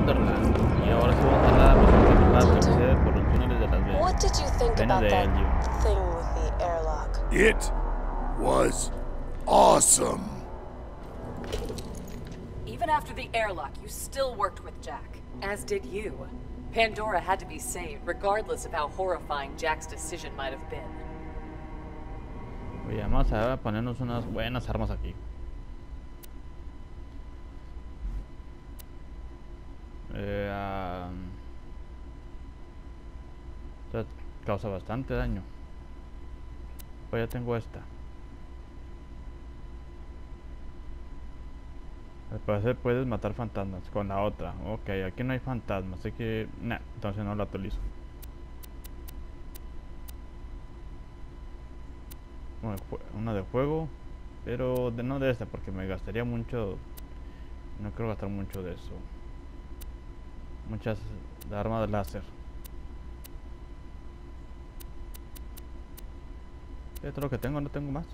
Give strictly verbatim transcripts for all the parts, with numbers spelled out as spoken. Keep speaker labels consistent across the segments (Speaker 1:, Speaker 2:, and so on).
Speaker 1: Wonderland. Y ahora sí vamos a la misión principal que accede por los túneles de las
Speaker 2: What did you think
Speaker 1: venas
Speaker 2: about
Speaker 1: de
Speaker 2: that
Speaker 1: helio.
Speaker 2: thing with the airlock?
Speaker 3: It was awesome.
Speaker 4: Even after the airlock, you still worked with Jack, as did you. Pandora had to be saved, regardless of how horrifying Jack's decision might have been.
Speaker 1: Oye, vamos a ponernos unas buenas armas aquí. Eh, um, esta causa bastante daño. Pues ya tengo esta. Al parecer puedes matar fantasmas con la otra. Ok, aquí no hay fantasmas, así que... Nah, entonces no la actualizo. Una, una de fuego, pero de, no de esta, porque me gastaría mucho. No quiero gastar mucho de eso. Muchas de armas de láser. Esto es lo que tengo, no tengo más.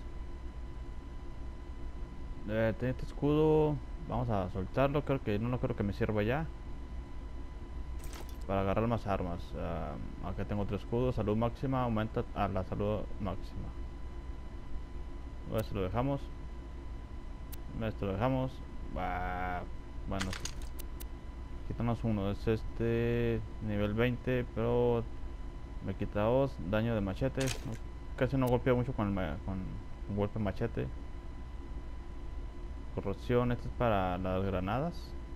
Speaker 1: Eh, este escudo, vamos a soltarlo. Creo que no lo creo que me sirva ya para agarrar más armas. Uh, acá tengo otro escudo, salud máxima, aumenta a la salud máxima. Esto lo dejamos. Esto lo dejamos. Bah, bueno, quitamos uno. Es este nivel veinte, pero me quita dos. Daño de machete. No, casi no golpeo mucho con el con un golpe machete. Corrosión. Esto es para las granadas.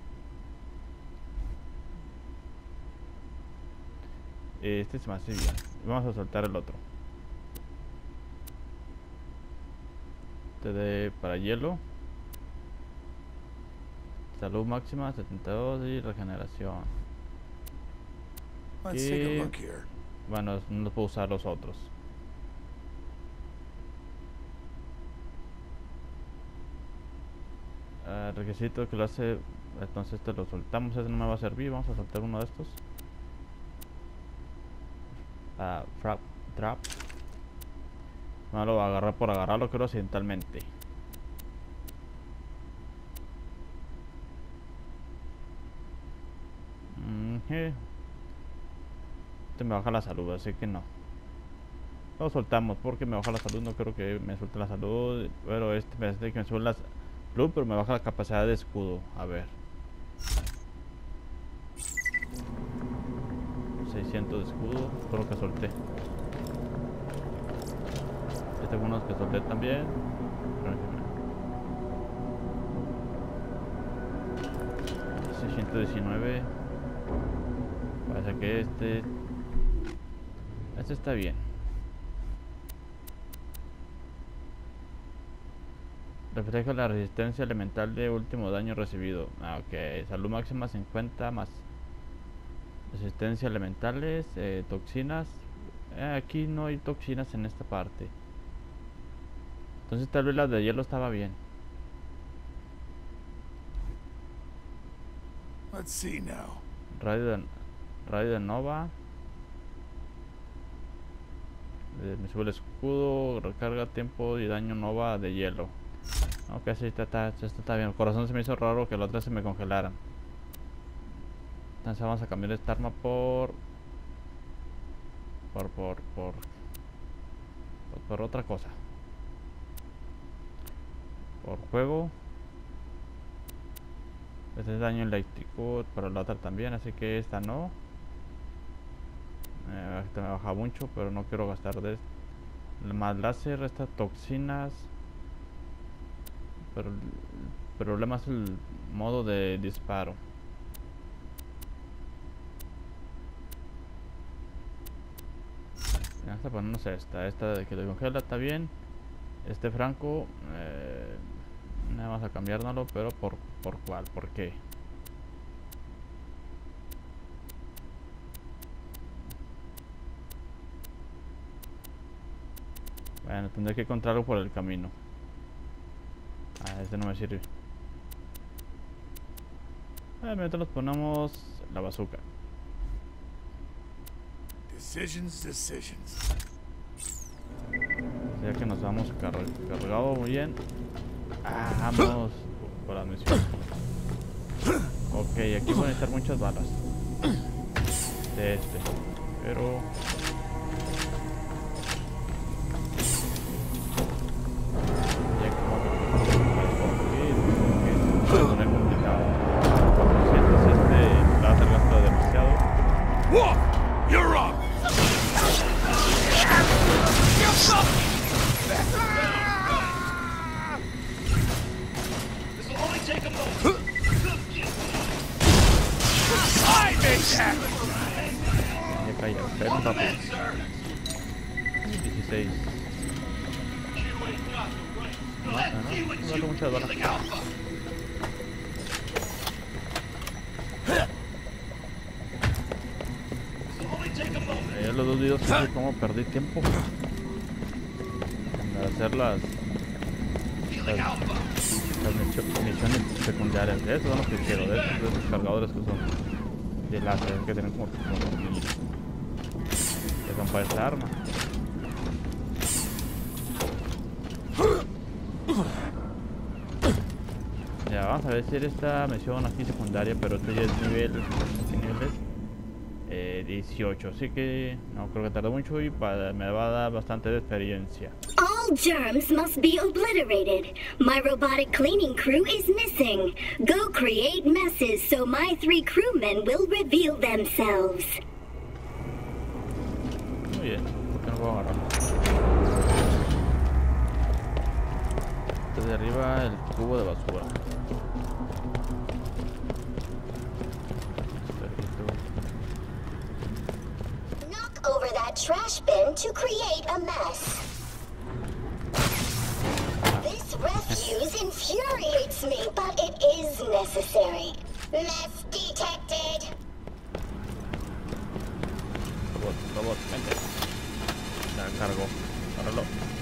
Speaker 1: Este se me hace bien. Vamos a soltar el otro. De para hielo, salud máxima setenta y dos y regeneración. Y bueno, no puedo usar los otros. Uh, requisito que lo hace, entonces este lo soltamos. Este no me va a servir. Vamos a soltar uno de estos. Uh, trap, trap. No lo voy a agarrar por agarrarlo, creo accidentalmente. Mm -hmm. Este me baja la salud, así que no. Lo soltamos porque me baja la salud. No creo que me suelte la salud. Pero este me hace que me sube la salud, pero me baja la capacidad de escudo. A ver. seiscientos de escudo. Todo lo que solté. Este fue uno que solté también. seiscientos diecinueve. Parece que este Este está bien. Refleja la resistencia elemental de último daño recibido. Ah, ok. Salud máxima cincuenta más resistencia elementales, eh, toxinas. Eh, aquí no hay toxinas en esta parte. Entonces tal vez la de hielo estaba bien.
Speaker 3: Let's see now.
Speaker 1: Radio de, radio de Nova. Eh, me sube el escudo, recarga tiempo y daño Nova de hielo. Ok, sí, está, está, esto está bien. El corazón se me hizo raro que la otra se me congelaran. Entonces vamos a cambiar esta arma por... Por, por, por... Por, por otra cosa. Por juego. Este es daño eléctrico, pero la otra también, así que esta no. Eh, esta me baja mucho, pero no quiero gastar de esto. Más láser, estas toxinas. Pero el problema es el modo de disparo. Vamos a ponernos esta. Esta de que le congela está bien. Este franco. Eh, Vamos a cambiárnoslo, pero por, por cuál, por qué. Bueno, tendré que encontrarlo por el camino. Ah, este no me sirve. Ah, mientras nos ponemos la bazooka.
Speaker 3: Decisions, decisions.
Speaker 1: Ya que nos vamos car cargado muy bien. Ah, vamos por la misión. Ok. Ok, aquí voy a necesitar muchas balas. De este. Pero... ya que vamos a poner complicado. Si sientes este, la vas a gastar demasiado.
Speaker 3: Wolf, you're up. I made that.
Speaker 1: Ya calla, espera un rápido. dieciséis. No mata, ¿no? No mata muchas balas. Ayer los dos videos que como perdí tiempo en hacer las, las, las misiones secundarias. De esos son los que quiero, de esos, de esos cargadores que son de láser, que tienen como, como que son para esta arma. Ya, vamos a ver si esta misión aquí secundaria, pero esto ya es nivel, ¿qué nivel es? Eh, dieciocho, así que no creo que tarde mucho y para, me va a dar bastante de experiencia.
Speaker 5: All germs must be obliterated. My robotic cleaning crew is missing. Go create messes so my three crewmen will reveal themselves.
Speaker 1: Muy bien, ¿por qué no puedo agarrarlo? Desde arriba el cubo de basura.
Speaker 5: Knock over that trash bin to create a mess. This refuse infuriates me, but it is necessary. Mess detected.
Speaker 1: Robot, robot, vente. Ya cargo, agárralo.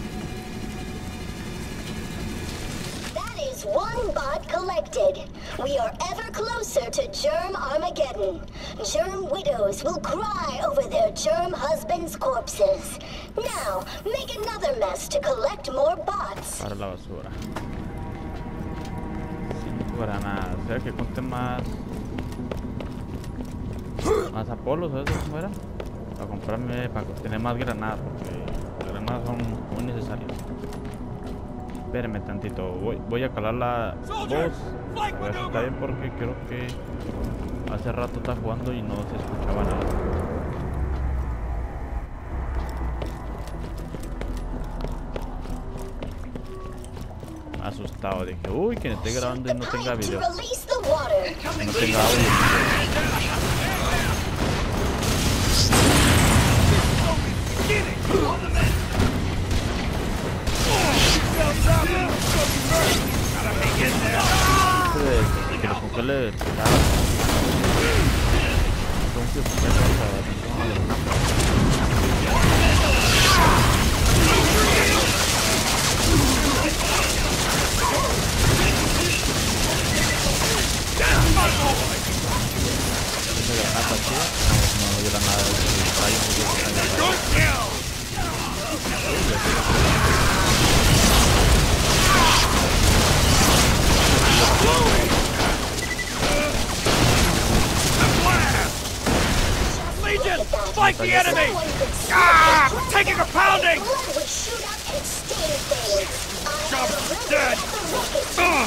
Speaker 5: That is one bot collected. We are ever closer to Germ Armageddon. Germ widows will cry over their germ husbands' corpses. Now, make another mess to collect more bots.
Speaker 1: Para la basura. Cinco granadas. O sea que conté más. Más Apolos o eso, ¿cómo era? Para comprarme, para tener más granadas, porque las granadas son muy necesarias. Espérenme tantito, voy, voy a calar la voz. A ver si está bien, porque creo que hace rato está jugando y no se escuchaba nada. Asustado, dije, uy, que esté grabando y no tenga video, no tenga audio. De que los controles pesados. Entonces, ya vamos a ver. Esa granada chida. No, no, yo la nada de
Speaker 3: Legion, fight the enemy! Ah, we're taking a pounding! Job's dead! Ugh.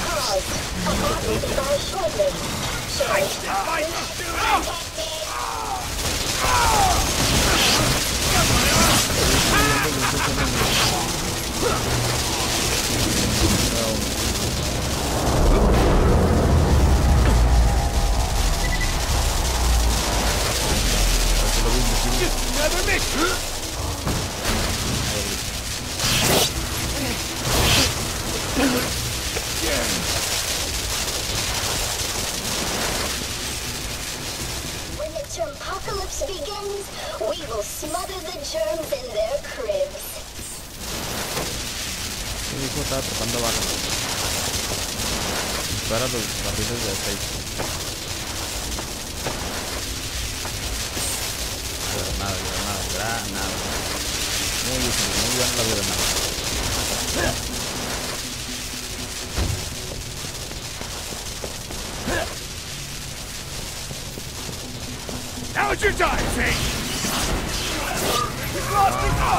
Speaker 3: Another mission!
Speaker 5: When the germopocalypse begins, we will smother the germs in their cribs.
Speaker 1: Mi hijo estaba tocando balas para los barriles de aceite. Granada, granada, granada. Muy útil, muy buena la granada.
Speaker 3: Now's your time, Tate! We've lost it all!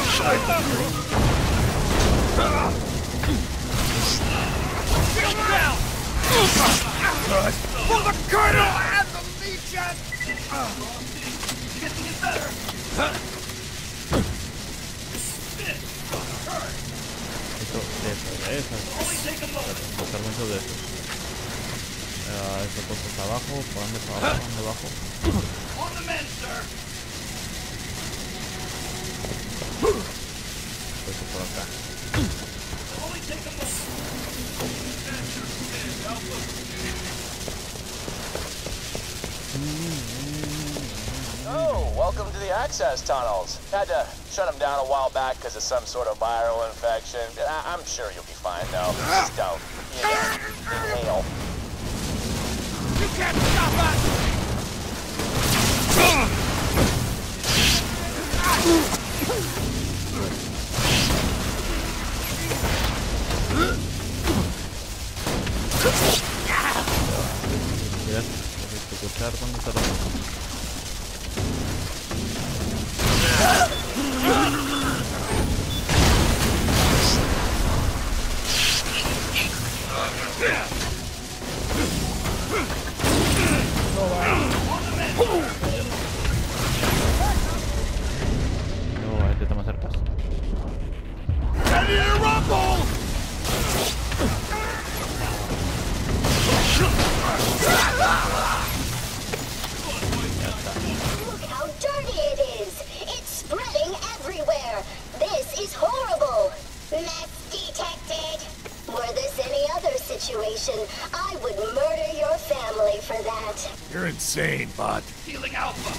Speaker 3: Get down! Good. For the Colonel and the Legion! Getting it better!
Speaker 1: Eso, eso, eso. Pasar mucho de eso. Uh, esta cosa está abajo, ¿por dónde está abajo? ¿Dónde abajo?
Speaker 3: On the men, sir!
Speaker 1: Eso por acá.
Speaker 3: Only take a moment.
Speaker 6: Oh, welcome to the access tunnels. Had to shut them down a while back because of some sort of viral infection. I I'm sure you'll be fine, though. Just don't, you know, inhale.
Speaker 3: You can't stop us!
Speaker 1: Mira, escuchar dónde está la cosa. No, este está más cerca.
Speaker 3: Ready to rumble!
Speaker 5: Look how dirty it is! It's spreading everywhere! This is horrible! Mess detected! Were this any other situation, I would murder your family for that.
Speaker 3: You're insane, bud. Healing Alpha!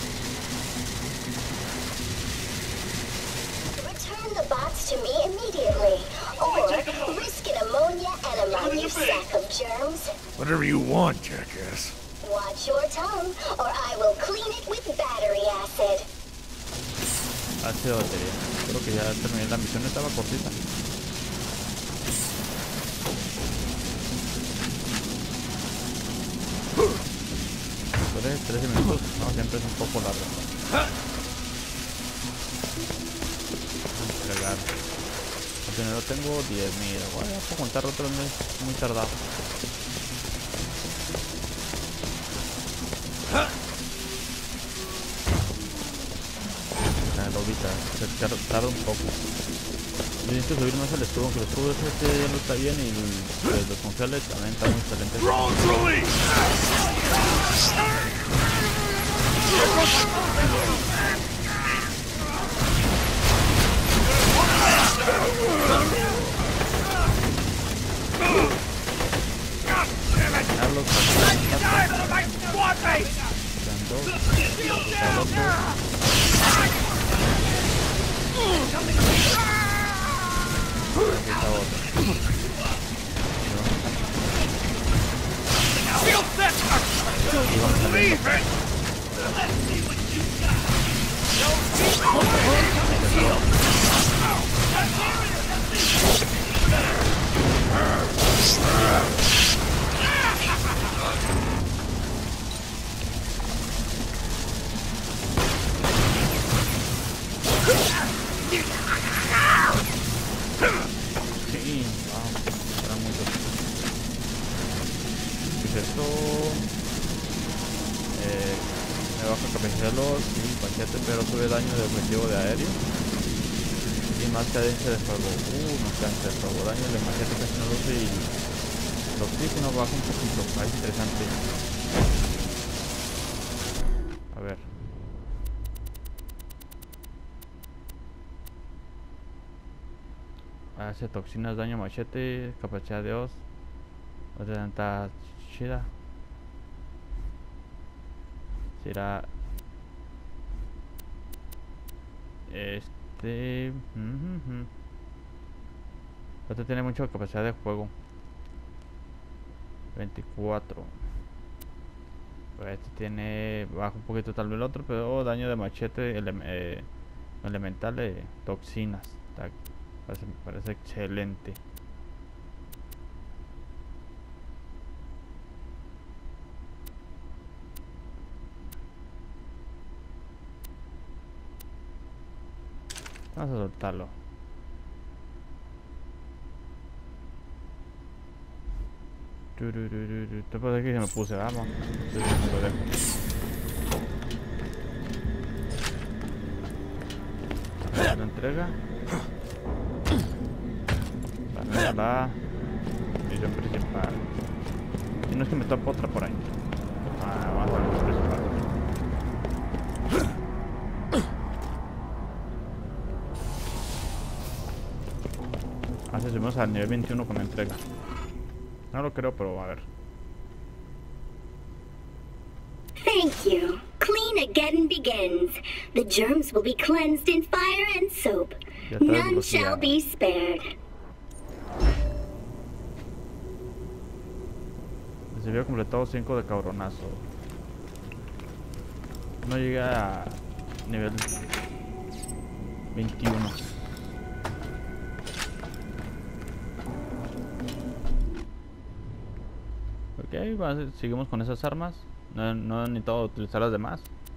Speaker 5: Return the bots to me immediately, or risk an ammonia enema, you sack of germs.
Speaker 3: Whatever you want, jackass.
Speaker 5: Watch your tongue, or I will clean it with battery acid.
Speaker 1: Ácido batería. Creo que ya terminé la misión, estaba cortita. Duré trece minutos, no, siempre es un poco largo. Entregar. El dinero tengo diez mil, voy a contar otro mes, muy tardado. La lobita, se tar- tarda un poco. Yo necesito subir más al escudo, aunque el escudo este ya no está bien y el, pues, los congales también están muy excelentes.
Speaker 3: Drones release!
Speaker 1: Carlos,
Speaker 3: My squad mate! Feel that! Believe it! Let's see what you got!
Speaker 1: sí, vamos, era mucho. Pues esto eh, me baja cabezuelos y paquete, pero sube daño de objetivo de aéreo y más cadencia de fuego. Uh, más cadencia de fuego, daño de machete casi no luce y el oxígeno baja un poquito. Ah, es interesante. A ver. Hace toxinas, daño machete, capacidad de os. Otra está chida. Será este. Uh-huh. Este tiene mucha capacidad de juego. veinticuatro. Este tiene baja un poquito tal vez el otro, pero daño de machete ele eh, elemental de toxinas. Está, parece, parece excelente. Vamos a soltarlo. Te puedo decir que me puse, vamos. Lo dejo. La entrega. Para la misión principal. Y no es que me tope otra por ahí. Ah, vamos a la misión principal. Así subimos al nivel veintiuno con la entrega. No lo creo, pero a ver.
Speaker 5: Thank you. Clean-ageddon begins. The germs will be cleansed in fire and soap.
Speaker 1: Ya está
Speaker 5: None shall
Speaker 1: desbloqueado.
Speaker 5: be spared.
Speaker 1: Desafío completado cinco de cabronazo. No llegué a nivel veintiuno. Ok, va, seguimos con esas armas. No, no he necesitado utilizar las demás.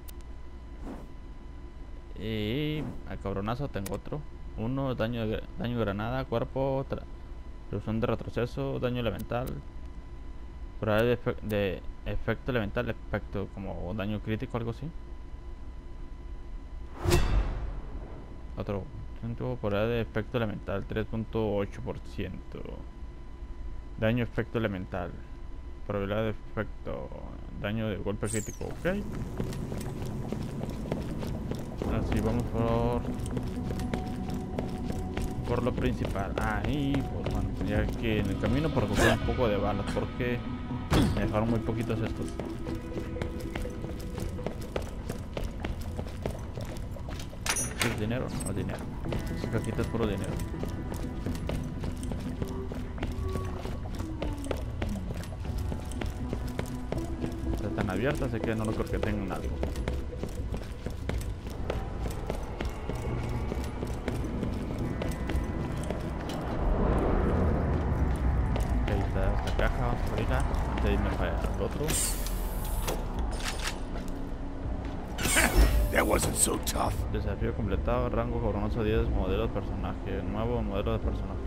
Speaker 1: Y a cabronazo tengo otro. Uno, daño de, daño de granada, cuerpo, reducción de retroceso, daño elemental. Probabilidad de, efe de efecto elemental, efecto como daño crítico, algo así. Otro probabilidad de efecto elemental, tres punto ocho por ciento. Daño efecto elemental. Probabilidad de efecto daño de golpe crítico, ok. Así vamos por por lo principal. Ahí, pues bueno, ya que en el camino por coger un poco de balas, porque me dejaron muy poquitos estos. ¿Es dinero? No es dinero. Esa cajita es puro dinero. Están abiertas, así que no creo que tengan algo. Ahí está esta caja, vamos a abrirla antes de irme para el otro.
Speaker 3: That wasn't so tough.
Speaker 1: Desafío completado, rango cabronazo diez, modelo de personaje, nuevo modelo de personaje.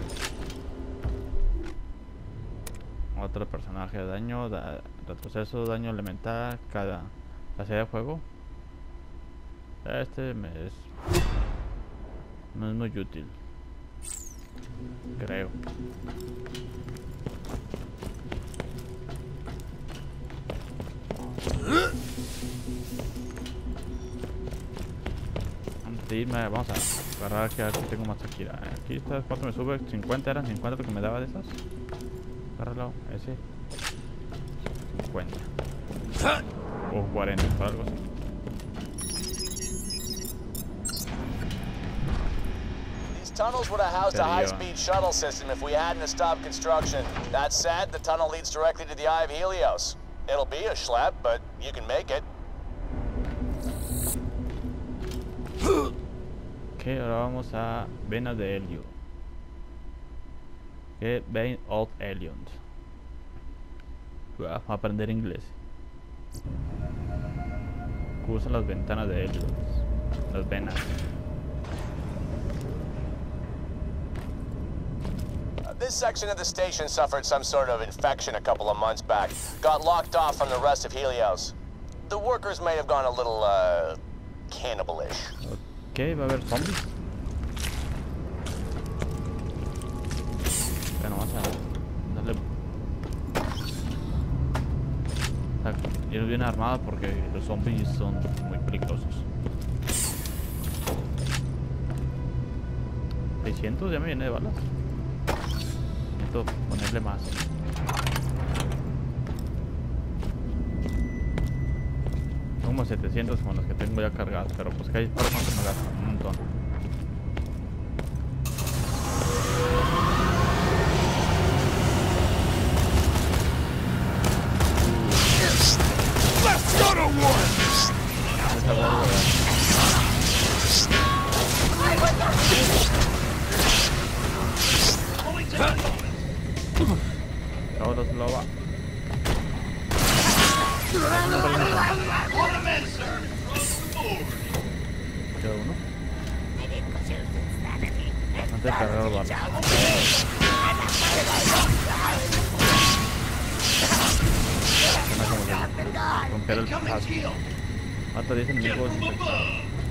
Speaker 1: Otro personaje, daño, da, retroceso, daño elemental, cada casilla de fuego. Este me es no es muy útil, creo. Antes de irme, vamos a agarrar que aquí tengo más aquí. Aquí está, ¿cuánto me sube? cincuenta, eran cincuenta lo que me daba de esas. Agárralo, ese cincuenta o cuarenta, algo así.
Speaker 6: These tunnels would have housed a high-speed shuttle system if we hadn't stopped construction. That said, the tunnel leads directly to the Eye of Helios. It'll be a schlep, but you can make it.
Speaker 1: Ok, ahora vamos a Venas de Helio. Que Vein of Helion. Vamos a aprender inglés. Usa las ventanas de Helios. Las venas.
Speaker 6: Uh, this section of the station suffered some sort of infection a couple of months back. Got locked off from the rest of Helios. The workers may have gone a little, uh, cannibalish.
Speaker 1: Ok, va a haber zombies. Bueno, vamos a darle. A ir bien armado porque los zombies son muy peligrosos. seiscientos ya me viene de balas. Necesito ponerle más. Como setecientos con los que tengo ya cargados, pero pues que hay para cuánto me gasto, un montón.
Speaker 3: Let's go to war!
Speaker 1: Esa bola, ahora se lo va. Queda uno. Antes de cargar las balas. Romper el paso. Hasta diez enemigos infectados.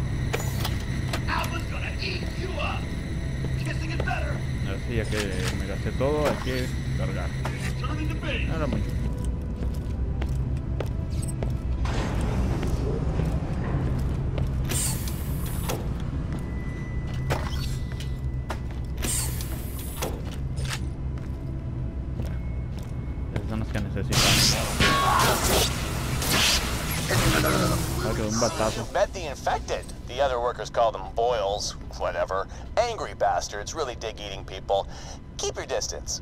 Speaker 1: Así, ya que me gasté todo, hay que cargar. No era mucho. Esas son las que necesitamos. Un batazo.
Speaker 6: Bet the infected. The other workers call them boils. Whatever. Angry bastards really dig eating people. Keep your distance.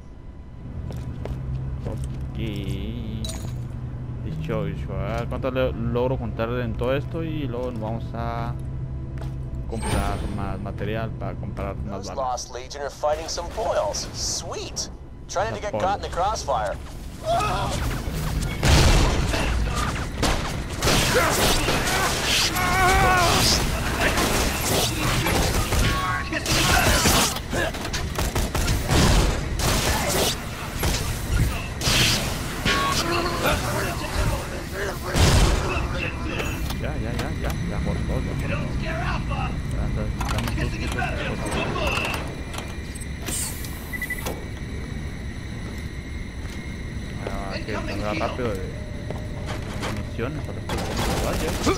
Speaker 1: Ok. dieciocho. A ver cuánto le logro contar en todo esto y luego nos vamos a comprar más material para comprar más
Speaker 6: Those
Speaker 1: balas.
Speaker 6: Lost Legion are fighting some boils. Sweet. Trying to get caught in the crossfire.
Speaker 1: Ya, ya, ya, ya, ya, por todo, ya, por todo. Ya, estamos justos, por favor. Ah, hay que cargar rápido de municiones para estos caballos.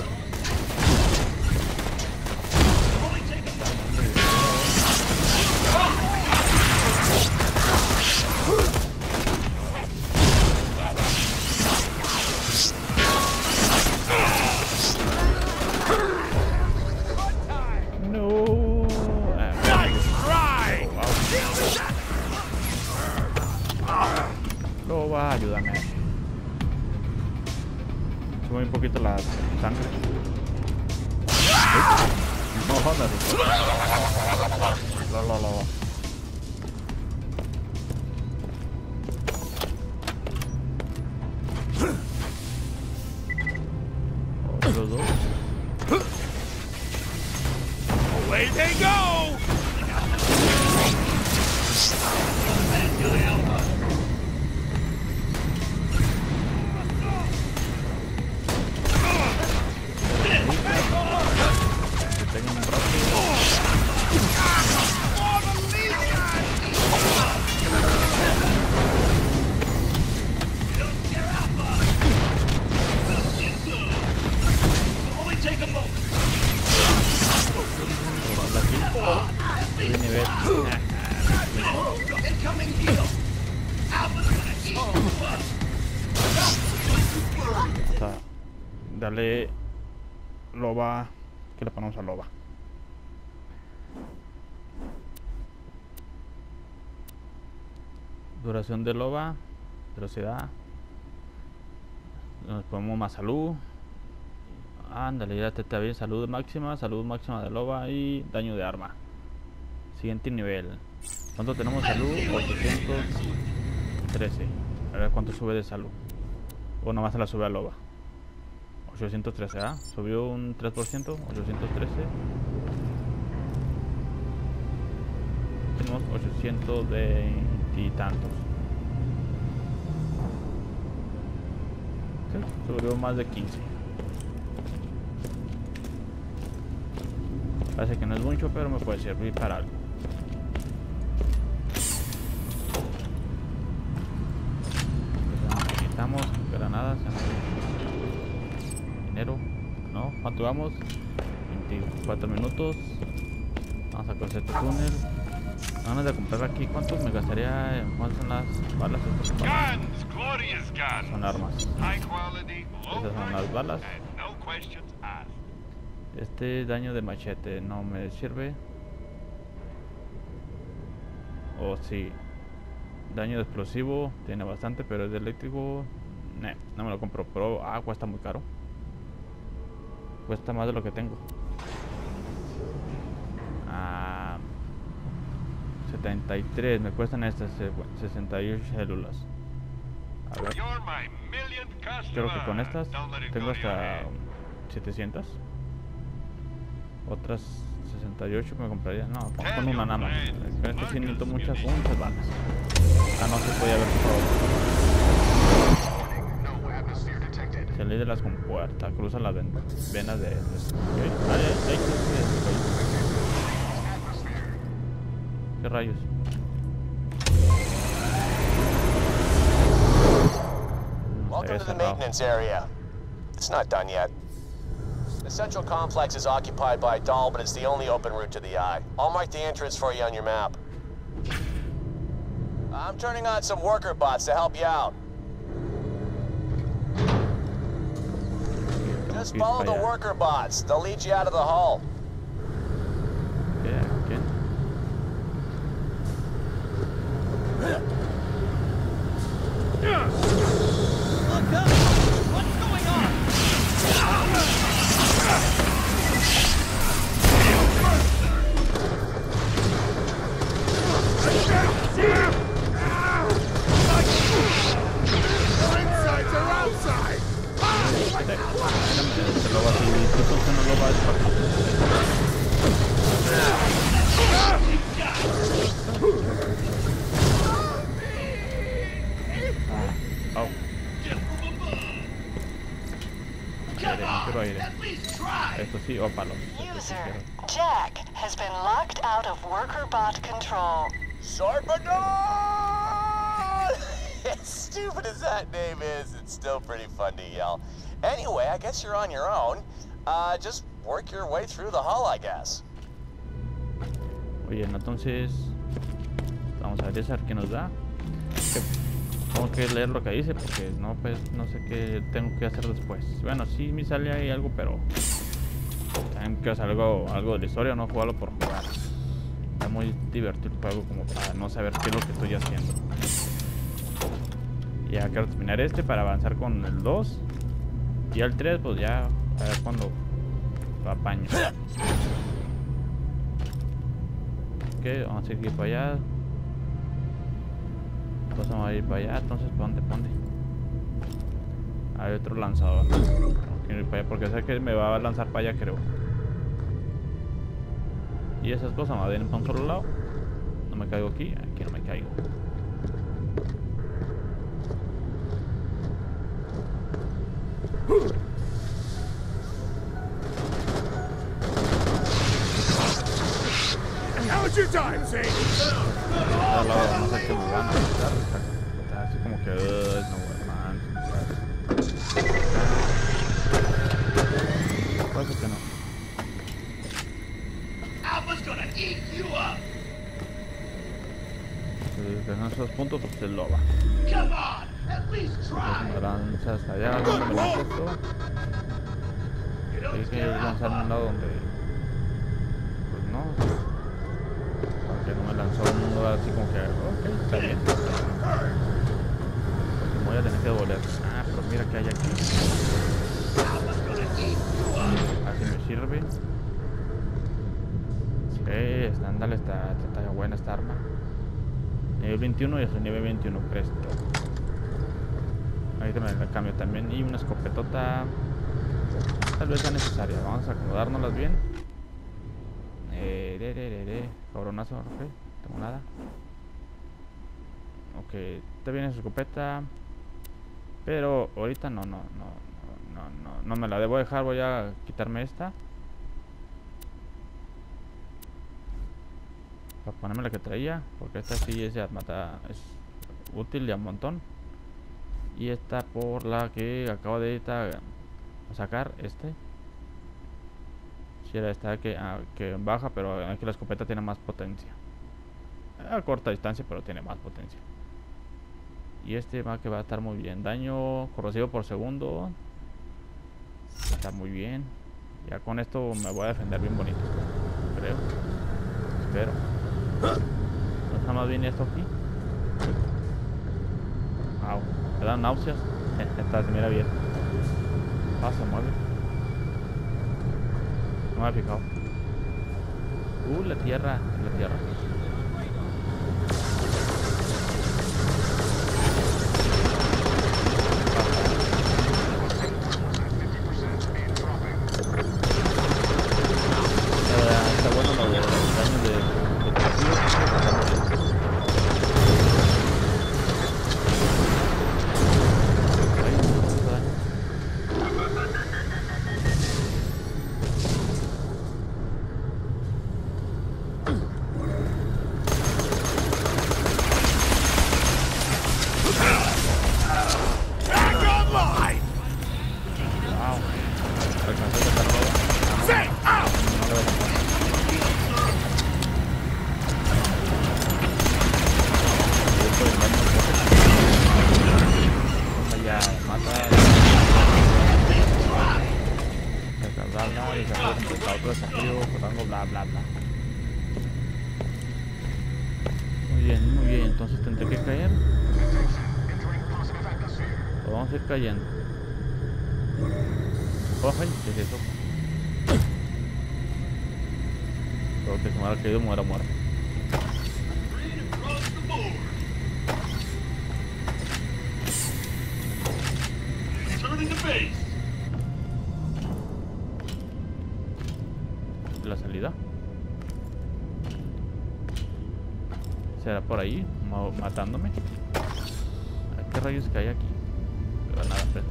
Speaker 1: Loba, ayúdame. Sube un poquito la sangre. No, joder. Lo, lo, lo. Otros dos.
Speaker 3: Away they go!
Speaker 1: Tengo un rápido. De nivel. Está. Dale loba. Que le ponemos a loba. Duración de loba. Velocidad. Nos ponemos más salud. Ándale, ya te está bien. Salud máxima. Salud máxima de loba. Y daño de arma. Siguiente nivel. ¿Cuánto tenemos salud? ochocientos trece. A ver cuánto sube de salud. O nomás se la sube a loba. ochocientos trece, ¿ah? Subió un tres por ciento. ochocientos trece. Tenemos ochocientos veinte y tantos. Sí, subió más de quince. Parece que no es mucho, pero me puede servir para algo. Necesitamos granadas. Dinero. No, ¿cuánto vamos? veinticuatro minutos. Vamos a conocer este túnel. Vamos a comprar aquí. ¿Cuántos me gastaría? ¿Cuántas son las balas? Estas son balas.
Speaker 3: Guns, glorious guns.
Speaker 1: Son armas.
Speaker 3: High quality, low
Speaker 1: Esas son las
Speaker 3: price,
Speaker 1: balas.
Speaker 3: and no questions asked.
Speaker 1: Este daño de machete no me sirve. O oh, sí. Daño de explosivo tiene bastante, pero es de eléctrico. Nah, no me lo compro. Pero ah, cuesta muy caro. Cuesta más de lo que tengo. Ah, setenta y tres me cuestan estas sesenta y ocho células. A ver,
Speaker 3: You're my millionth
Speaker 1: creo que
Speaker 3: customer.
Speaker 1: con estas
Speaker 3: Don't let it
Speaker 1: tengo
Speaker 3: go to your
Speaker 1: hasta
Speaker 3: head.
Speaker 1: setecientas. Otras sesenta y ocho me compraría. No, con una nada más. Con este sí necesito muchas, muchas balas. Ah, no se podía ver todo. Salí de las compuertas, cruza las ven venas de... ¿Qué? Vale, hay que... ¿Qué rayos?
Speaker 6: Welcome to the maintenance area. It's not done yet. The central complex is occupied by Dahl, but it's the only open route to the eye. I'll mark the entrance for you on your map. I'm turning on some worker bots to help you out. Just follow the worker bots. They'll lead you out of the hull.
Speaker 1: Yeah, okay.
Speaker 3: Look up! What's going on?
Speaker 7: Insides are outside!
Speaker 1: Se lo va a subir, entonces no lo va a despartir. Ah, oh. Aire, no quiero aire. Esto sí, ópalos.
Speaker 8: User, Jack has been locked out of worker bot control.
Speaker 6: Sarpedon! As stupid as that name is, it's still pretty fun to yell. Anyway, I guess you're on your own. Uh, just work your way through the hull, I guess.
Speaker 1: Oye, entonces vamos a ver qué nos da. Que tengo que leer lo que dice porque no, pues no sé qué tengo que hacer después. Bueno, sí me sale ahí algo, pero también quiero hacer algo, algo de la historia, no jugarlo por jugar. Está muy divertido el juego como para no saber qué es lo que estoy haciendo. Ya quiero terminar este para avanzar con el dos. Y el tres pues ya a ver cuando lo apaño. Ok, vamos a ir para allá. Entonces vamos a ir para allá. Entonces, ¿dónde? ¿Dónde? Hay otro lanzador. Quiero ir para allá porque sé que me va a lanzar para allá, creo. Y esas cosas me vienen para un solo lado. No me caigo aquí. Aquí no me caigo.
Speaker 7: How's your time, Zane?
Speaker 1: Al lado, no sé qué me van a matar. Está así como que... Uh, no, man. Pues que no.
Speaker 3: Alpha's gonna eat you up.
Speaker 1: Si en esos puntos, pues se lo va.
Speaker 3: Come on, at least
Speaker 1: Entonces me
Speaker 3: try.
Speaker 1: lanza hasta allá, donde me lanza esto. Hay que lanzarme a un lado donde... Pues no. Porque no me lanzó un mundo así como que... Ok, está bien. Porque me voy a tener que devolver. Ah, pero mira que hay aquí.
Speaker 3: Alpha's gonna eat you up.
Speaker 1: Así me sirve. Sí, está, ándale, está, está buena esta arma. Nivel veintiuno y es el nivel veintiuno presto. Ahí también el cambio también. Y una escopetota. Tal vez sea necesaria. Vamos a acomodárnoslas bien. Eh, de, de, de, de. Cabronazo, ok. No tengo nada. Ok, está bien esa escopeta. Pero ahorita no, no, no, no, no, no me la debo dejar. Voy a quitarme esta. Para ponerme la que traía. Porque esta sí es, mata, es útil de un montón. Y esta por la que acabo de editar, a sacar este. Si era esta que, ah, que baja, pero aquí la escopeta tiene más potencia. A corta distancia, pero tiene más potencia. Y este va que va a estar muy bien. Daño corrosivo por segundo. Está muy bien. Ya con esto me voy a defender bien bonito. Creo. Espero. ¿No está más bien esto aquí? Au. Me dan náuseas. Esta se mira bien. Ah, se mueve. No me he fijado. Uh, la tierra. La tierra. Eh, está bueno desafío completado, otro desafío, rango, bla bla bla. Muy bien, muy bien, entonces tendré que caer. Lo vamos a ir cayendo. Ojo, ¿qué es eso? Creo que se me hubiera caído, muera, muera. La salida será por ahí, matándome. ¿Qué rayos que hay aquí? Pero nada, frente.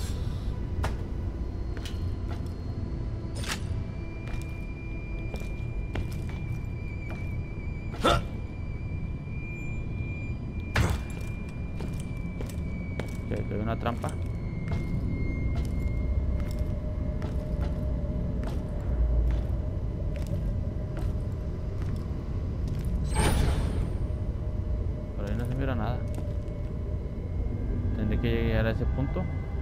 Speaker 1: Ok, hay una trampa. Nada. Tendré que llegar a ese punto.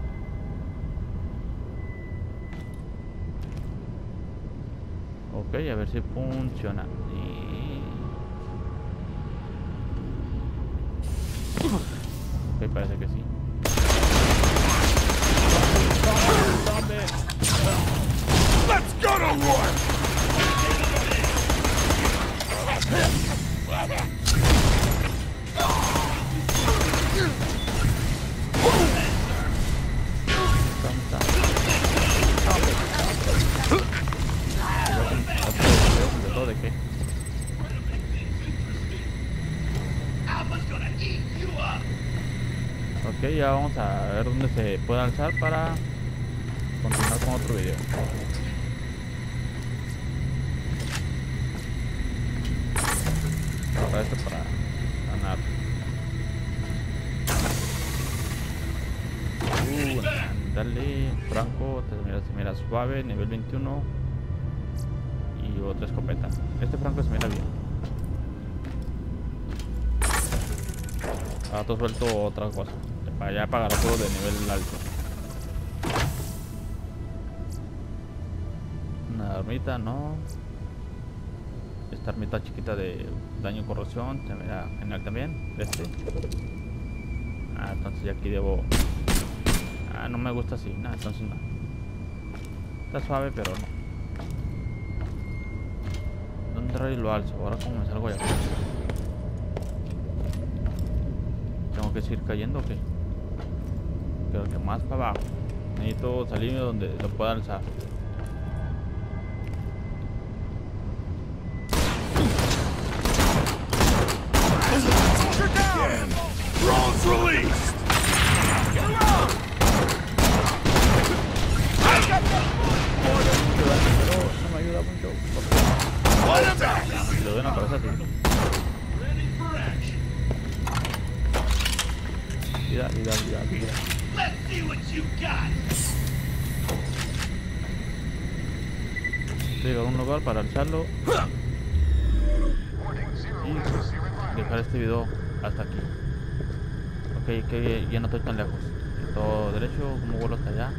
Speaker 1: Ok, a ver si funciona. Y... ok, parece que sí.
Speaker 3: Let's go to war!
Speaker 1: ¿De qué? Ok, ya vamos a ver dónde se puede alzar para continuar con otro video. Para esto, para ganar. Uh, dale, Franco, te mira, se mira suave, nivel veintiuno. Y otra escopeta. Este Franco se mira bien. Ahora te suelto otra cosa. Para ya pagar todo de nivel alto. Una armita, no. Esta armita chiquita de daño y corrosión. Se mira genial también. Este. Ah, entonces ya aquí debo. Ah, no me gusta así. Nada, entonces no. Está suave, pero no. ¿Dónde lo alzo? Ahora como me salgo allá. ¿Tengo que seguir cayendo o qué? Creo que más para abajo. Necesito salirme donde lo pueda alzar.
Speaker 3: Drones released!
Speaker 1: No me ayuda mucho. Le doy una cabeza a ti. Vida, vida, vida, vida. Llegar a un lugar para alzarlo y dejar este video hasta aquí. Ok, que ya no estoy tan lejos. Todo derecho, como vuelo hasta allá.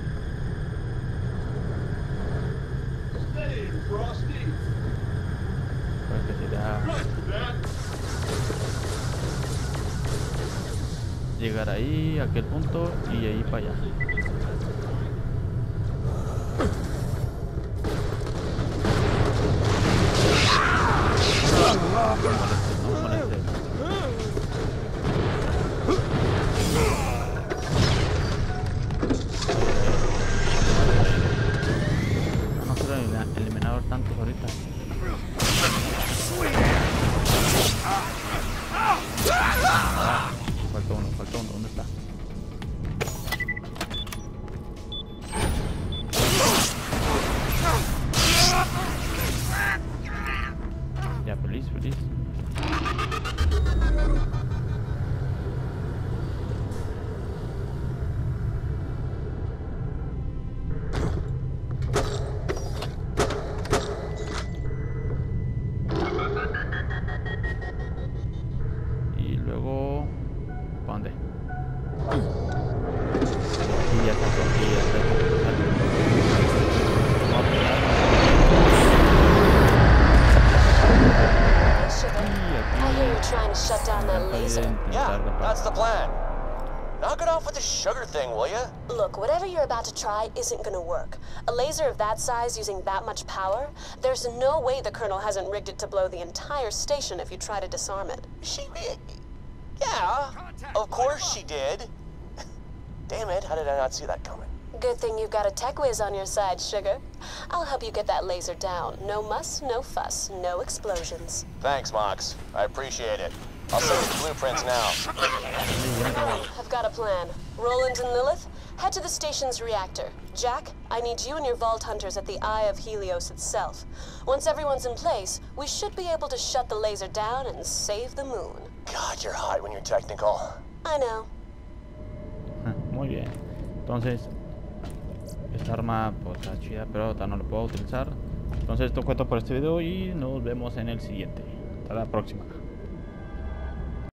Speaker 1: Para que sería llegar ahí, a aquel punto y ahí para allá. No moleste, no moleste. No quiero eliminar tantos ahorita. Ah, falta uno, falta uno, ¿dónde está? Ya, feliz, feliz.
Speaker 2: Whatever you're about to try isn't gonna work. A laser of that size using that much power, there's no way the Colonel hasn't rigged it to blow the entire station if you try to disarm it.
Speaker 6: She... Yeah, of course she did. Damn it, how did I not see that coming?
Speaker 2: Good thing you've got a tech whiz on your side, sugar. I'll help you get that laser down. No muss, no fuss, no explosions.
Speaker 6: Thanks, Mox. I appreciate it. I'll send you the blueprints now.
Speaker 2: I've got a plan. Roland and Lilith, head to the station's reactor. Jack, I need you and your Vault Hunters at the Eye of Helios itself. Once everyone's in place, we should be able to shut the laser down and save the moon.
Speaker 6: God, you're hot when you're technical.
Speaker 2: I know.
Speaker 1: Muy bien. Entonces, esta arma pues está chida, pero no la puedo utilizar. Entonces, esto cuento por este video y nos vemos en el siguiente. Hasta la próxima.